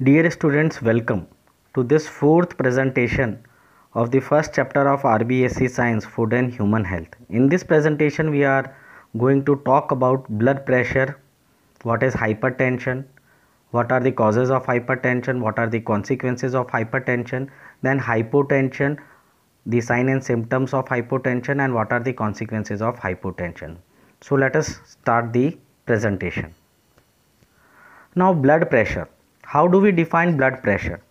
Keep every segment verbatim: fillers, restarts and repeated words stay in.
Dear students, welcome to this fourth presentation of the first chapter of R B S C Science, Food and Human Health. In this presentation, we are going to talk about blood pressure, what is hypertension, what are the causes of hypertension, what are the consequences of hypertension, then hypotension, the sign and symptoms of hypotension, and what are the consequences of hypotension. So let us start the presentation. Now, blood pressure. How do we define blood pressure?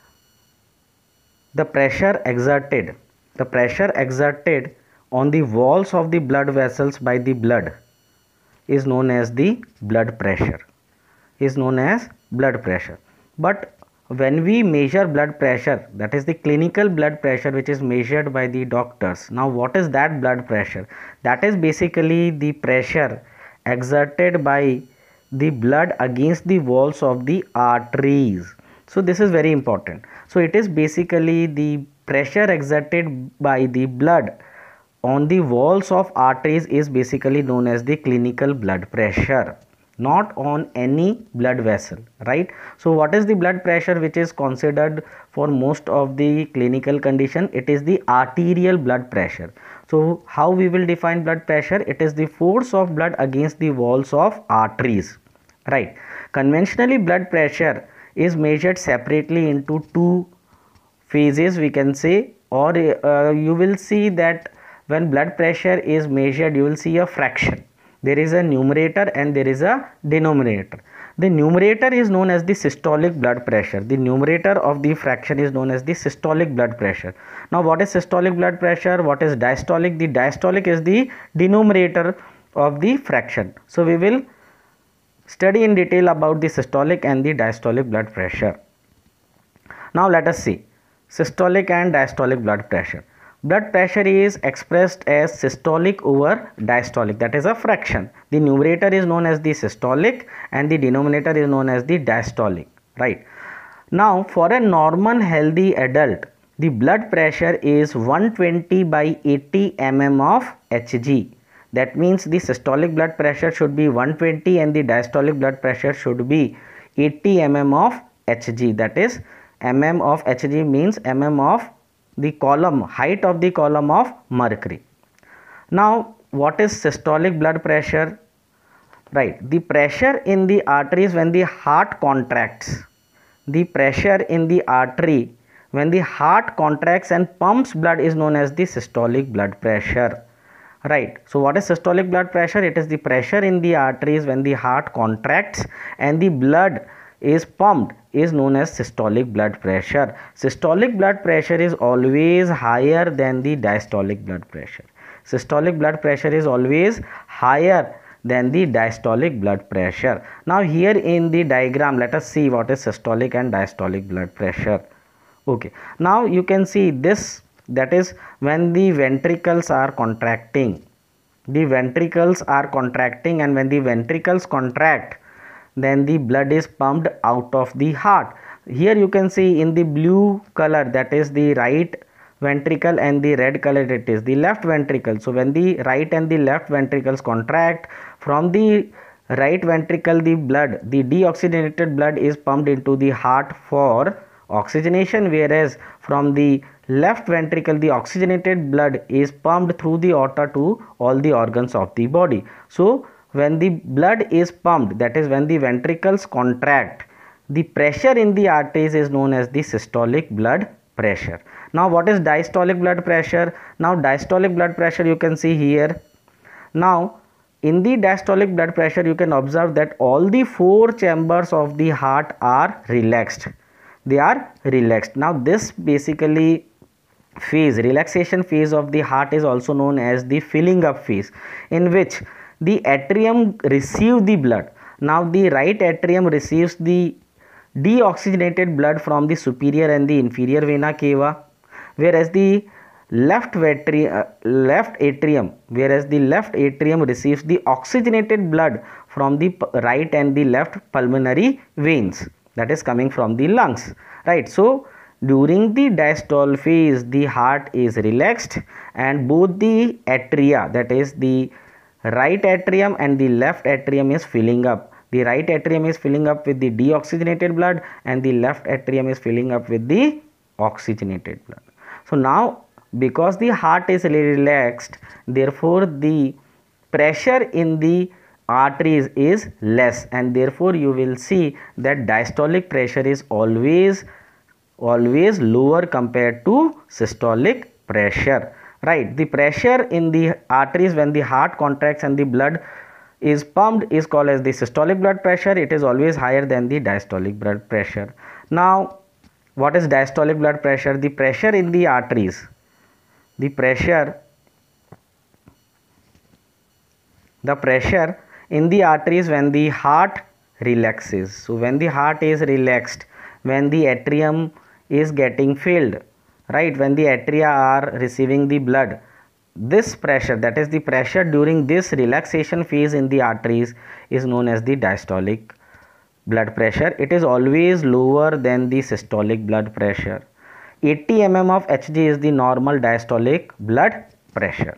The pressure exerted, the pressure exerted on the walls of the blood vessels by the blood is known as the blood pressure, is known as blood pressure. But when we measure blood pressure, that is the clinical blood pressure which is measured by the doctors. Now, what is that blood pressure? That is basically the pressure exerted by the blood against the walls of the arteries. So this is very important. So it is basically the pressure exerted by the blood on the walls of arteries is basically known as the clinical blood pressure, not on any blood vessel, right? So what is the blood pressure which is considered for most of the clinical condition? It is the arterial blood pressure. So how we will define blood pressure? It is the force of blood against the walls of arteries, right? Conventionally, blood pressure is measured separately into two phases, we can say, or uh, you will see that when blood pressure is measured, you will see a fraction. There is a numerator and there is a denominator. The numerator is known as the systolic blood pressure. The numerator of the fraction is known as the systolic blood pressure. Now, what is systolic blood pressure? What is diastolic? The diastolic is the denominator of the fraction. So we will study in detail about the systolic and the diastolic blood pressure. Now let us see systolic and diastolic blood pressure. Blood pressure is expressed as systolic over diastolic, that is a fraction. The numerator is known as the systolic and the denominator is known as the diastolic, right? Now for a normal healthy adult, the blood pressure is one hundred twenty by eighty millimeters of Hg. That means the systolic blood pressure should be one hundred twenty and the diastolic blood pressure should be eighty millimeters of Hg. That is, mm of Hg means mm of the column, height of the column of mercury. Now, what is systolic blood pressure? Right, the pressure in the arteries when the heart contracts. The pressure in the artery when the heart contracts and pumps blood is known as the systolic blood pressure. Right. So what is systolic blood pressure? It is the pressure in the arteries when the heart contracts and the blood is pumped is known as systolic blood pressure. Systolic blood pressure is always higher than the diastolic blood pressure. Systolic blood pressure is always higher than the diastolic blood pressure. Now here in the diagram, let us see what is systolic and diastolic blood pressure. Okay. Now you can see this. That is when the ventricles are contracting. The ventricles are contracting, and when the ventricles contract, then the blood is pumped out of the heart. Here you can see in the blue color, that is the right ventricle, and the red color, it is the left ventricle. So when the right and the left ventricles contract, from the right ventricle the blood, the deoxygenated blood is pumped into the heart for oxygenation, whereas from the left ventricle the oxygenated blood is pumped through the aorta to all the organs of the body. So when the blood is pumped, that is when the ventricles contract, the pressure in the arteries is known as the systolic blood pressure. Now what is diastolic blood pressure? Now diastolic blood pressure you can see here. Now in the diastolic blood pressure you can observe that all the four chambers of the heart are relaxed. They are relaxed. Now this basically phase, relaxation phase of the heart is also known as the filling up phase, in which the atrium receives the blood. Now the right atrium receives the deoxygenated blood from the superior and the inferior vena cava, whereas the left atrium, uh, left atrium, whereas the left atrium receives the oxygenated blood from the right and the left pulmonary veins, that is coming from the lungs, right? So during the diastole phase the heart is relaxed and both the atria, that is the right atrium and the left atrium, is filling up. The right atrium is filling up with the deoxygenated blood and the left atrium is filling up with the oxygenated blood. So now because the heart is relaxed, therefore the pressure in the arteries is less, and therefore you will see that diastolic pressure is always always lower compared to systolic pressure, right? The pressure in the arteries when the heart contracts and the blood is pumped is called as the systolic blood pressure. It is always higher than the diastolic blood pressure. Now what is diastolic blood pressure? The pressure in the arteries, the pressure the pressure in the arteries when the heart relaxes. So when the heart is relaxed, when the atrium is getting filled, right, when the atria are receiving the blood, this pressure, that is the pressure during this relaxation phase in the arteries, is known as the diastolic blood pressure. It is always lower than the systolic blood pressure. eighty millimeters of Hg is the normal diastolic blood pressure.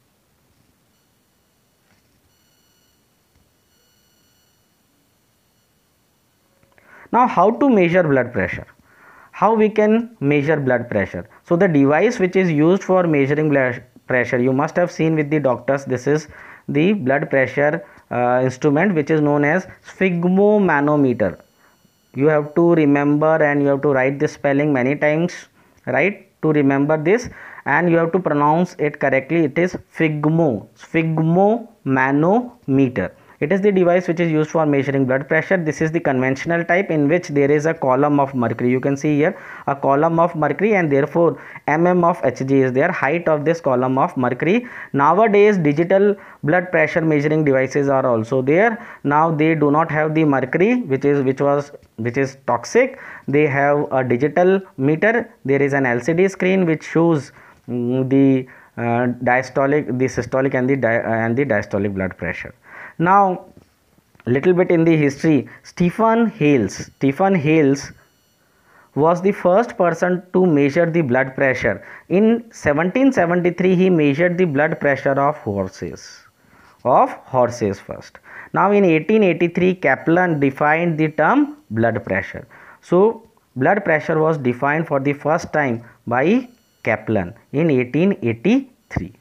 Now how to measure blood pressure? How we can measure blood pressure? So the device which is used for measuring blood pressure, you must have seen with the doctors, this is the blood pressure uh, instrument which is known as sphygmomanometer. You have to remember and you have to write this spelling many times, right, to remember this, and you have to pronounce it correctly. It is sphygmo, sphygmomanometer. It is the device which is used for measuring blood pressure. This is the conventional type in which there is a column of mercury. You can see here a column of mercury, and therefore mm of Hg is there, height of this column of mercury. Nowadays digital blood pressure measuring devices are also there. Now they do not have the mercury which is which was which is toxic. They have a digital meter. There is an L C D screen which shows mm, the uh, diastolic, the systolic and the di uh, and the diastolic blood pressure. Now little bit in the history. Stephen Hales Stephen Hales was the first person to measure the blood pressure. In seventeen seventy-three he measured the blood pressure of horses of horses first. Now in eighteen eighty-three Kaplan defined the term blood pressure. So blood pressure was defined for the first time by Kaplan in eighteen eighty-three.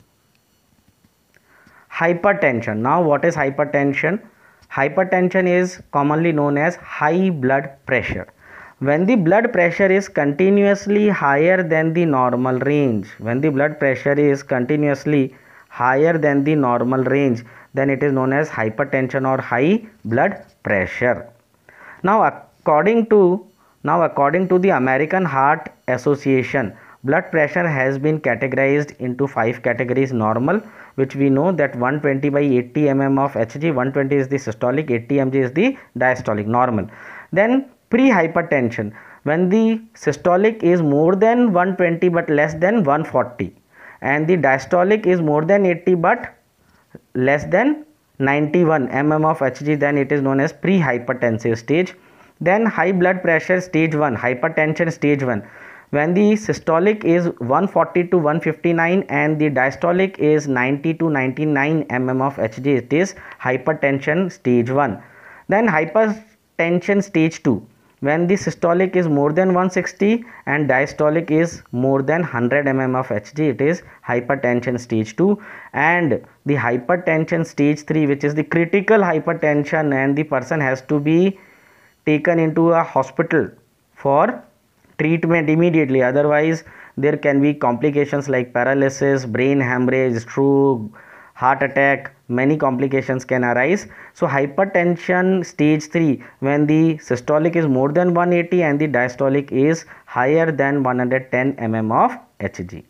Hypertension. Now what is hypertension? Hypertension is commonly known as high blood pressure. When the blood pressure is continuously higher than the normal range, when the blood pressure is continuously higher than the normal range, then it is known as hypertension or high blood pressure. Now according to now according to the American Heart Association, blood pressure has been categorized into five categories. Normal, which we know that one twenty by eighty millimeters of Hg, one twenty is the systolic, eighty millimeters is the diastolic, normal. Then pre-hypertension, when the systolic is more than one twenty but less than one forty, and the diastolic is more than eighty but less than ninety-one millimeters of Hg, then it is known as pre-hypertensive stage. Then high blood pressure stage one, hypertension stage one, when the systolic is one forty to one fifty-nine and the diastolic is ninety to ninety-nine millimeters of Hg, it is hypertension stage one. Then hypertension stage two, when the systolic is more than one sixty and diastolic is more than one hundred millimeters of Hg, it is hypertension stage two. And the hypertension stage three, which is the critical hypertension, and the person has to be taken into a hospital for treatment immediately, otherwise there can be complications like paralysis, brain hemorrhage, stroke, heart attack, many complications can arise. So hypertension stage three, when the systolic is more than one eighty and the diastolic is higher than one hundred ten millimeters of Hg.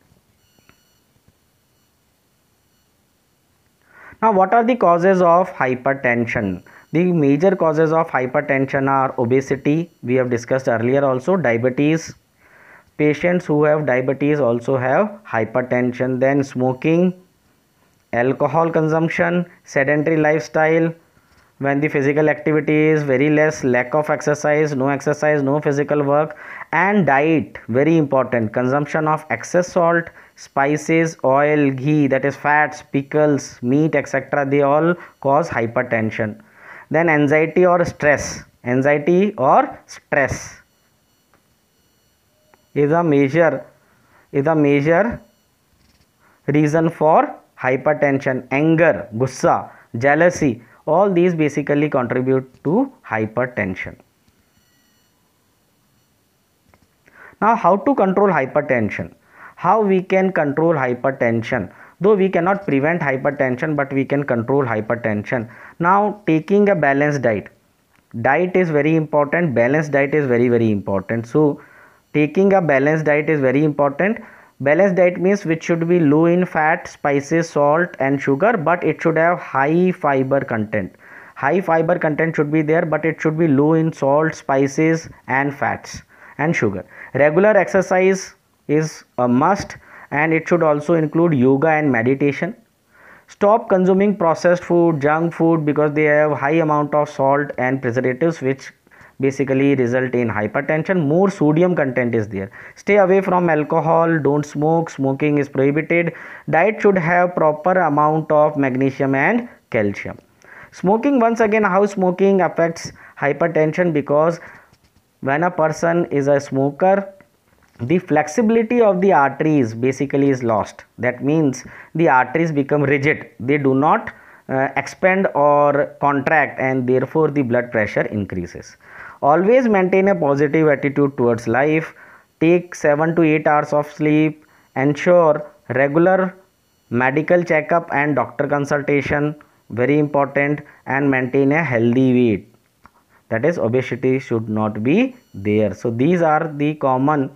Now what are the causes of hypertension? The major causes of hypertension are obesity, we have discussed earlier also, diabetes. Patients who have diabetes also have hypertension. Then smoking, alcohol consumption, sedentary lifestyle, when the physical activity is very less, lack of exercise, no exercise, no physical work, and diet, very important, consumption of excess salt, spices, oil, ghee, that is fats, pickles, meat, et cetera, they all cause hypertension. then anxiety or stress, anxiety or stress is a major is a major reason for hypertension. Anger, gussa, jealousy, all these basically contribute to hypertension. Now, how to control hypertension? How we can control hypertension? Though we cannot prevent hypertension, but we can control hypertension. Now, taking a balanced diet. Diet is very important. Balanced diet is very very important. So, taking a balanced diet is very important. Balanced diet means which should be low in fat, spices, salt and sugar, but it should have high fiber content. High fiber content should be there, but it should be low in salt, spices and fats and sugar. Regular exercise is a must, and it should also include yoga and meditation. Stop consuming processed food, junk food, because they have high amount of salt and preservatives which basically result in hypertension. More sodium content is there. Stay away from alcohol, don't smoke, smoking is prohibited. Diet should have proper amount of magnesium and calcium. Smoking, once again, how smoking affects hypertension? Because when a person is a smoker, the flexibility of the arteries basically is lost. That means the arteries become rigid, they do not uh, expand or contract, and therefore the blood pressure increases. Always maintain a positive attitude towards life. Take seven to eight hours of sleep. Ensure regular medical checkup and doctor consultation, very important, and maintain a healthy weight. That is, obesity should not be there. So these are the common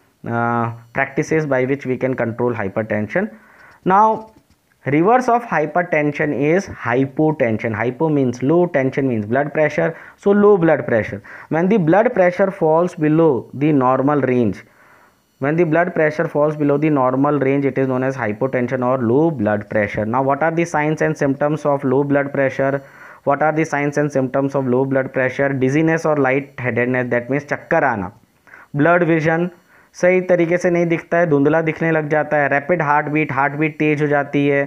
uh, practices by which we can control hypertension. Now, reverse of hypertension is hypotension. Hypo means low, tension means blood pressure. So low blood pressure. When the blood pressure falls below the normal range, when the blood pressure falls below the normal range, it is known as hypotension or low blood pressure. Now, what are the signs and symptoms of low blood pressure? What are the signs and symptoms of low blood pressure? Dizziness or light-headedness, that means चक्कर आना. Blood vision, सही तरीके से नहीं दिखता है, धुंधला दिखने लग जाता है. Rapid heart beat, heart beat तेज हो जाती है.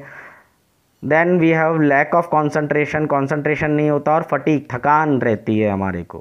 Then we have lack of concentration, concentration नहीं होता, और फटीग, थकान रहती है हमारे को.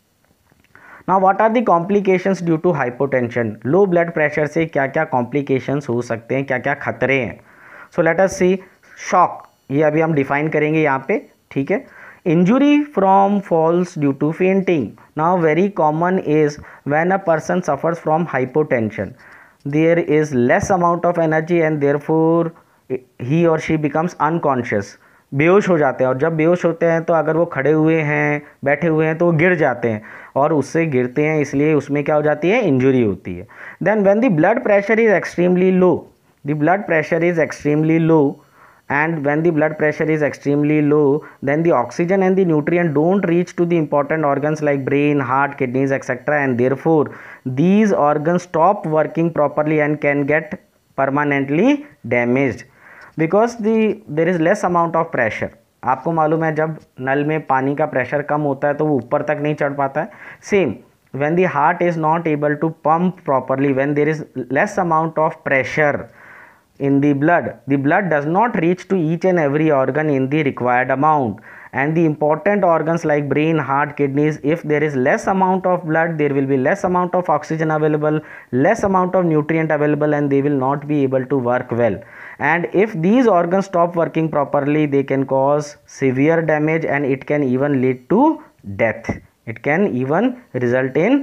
Now what are the complications due to hypotension? Low blood pressure से क्या क्या कॉम्प्लिकेशंस हो सकते हैं, क्या क्या खतरे हैं? सो लेट अस सी. शॉक, ये अभी हम डिफाइन करेंगे यहाँ पे, ठीक है. Injury from falls due to fainting. Now very common is when a person suffers from hypotension, there is less amount of energy and therefore he or she becomes unconscious. बेहोश हो जाते हैं, और जब बेहोश होते हैं तो अगर वो खड़े हुए हैं, बैठे हुए हैं, तो वो गिर जाते हैं, और उससे गिरते हैं, इसलिए उसमें क्या हो जाती है, इंजरी होती है. Then when the blood pressure is extremely low, the blood pressure is extremely low, and when the blood pressure is extremely low, then the oxygen and the nutrient don't reach to the important organs like brain, heart, kidneys, etc., and therefore these organs stop working properly and can get permanently damaged because the there is less amount of pressure. आपको मालूम है जब नल में पानी का pressure कम होता है तो वो ऊपर तक नहीं चढ़ पाता है. Same when the heart is not able to pump properly, when there is less amount of pressure in the blood, the blood does not reach to each and every organ in the required amount, and the important organs like brain, heart, kidneys, if there is less amount of blood, there will be less amount of oxygen available, less amount of nutrient available, and they will not be able to work well. And if these organs stop working properly, they can cause severe damage, and it can even lead to death. It can even result in.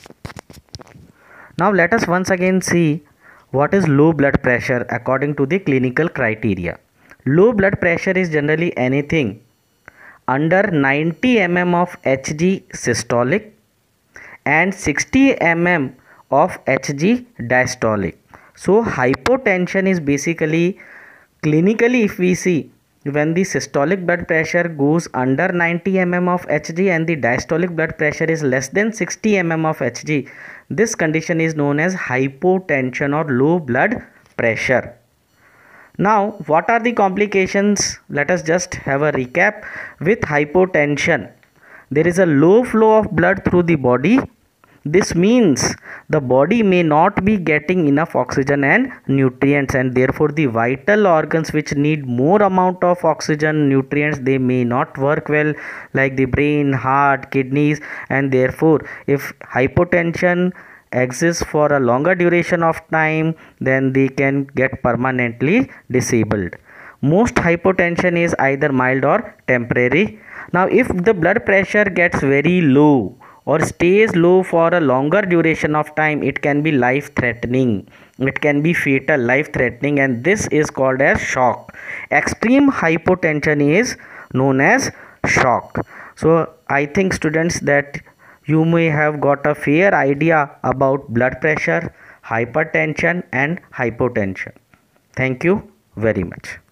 Now let us once again see what is low blood pressure according to the clinical criteria. Low blood pressure is generally anything under ninety millimeters of Hg systolic and sixty millimeters of Hg diastolic. So hypotension is basically, clinically if we see, when the systolic blood pressure goes under ninety millimeters of Hg and the diastolic blood pressure is less than sixty millimeters of Hg, this condition is known as hypotension or low blood pressure. Now, what are the complications? Let us just have a recap. With hypotension, there is a low flow of blood through the body, This means the body may not be getting enough oxygen and nutrients, and therefore the vital organs which need more amount of oxygen, nutrients, they may not work well, like the brain, heart, kidneys, and therefore if hypotension exists for a longer duration of time, then they can get permanently disabled. Most hypotension is either mild or temporary. Now if the blood pressure gets very low or stays low for a longer duration of time, it can be life threatening, it can be fatal, life threatening, and this is called as shock. Extreme hypotension is known as shock. So I think students that you may have got a fair idea about blood pressure, hypertension and hypotension. Thank you very much.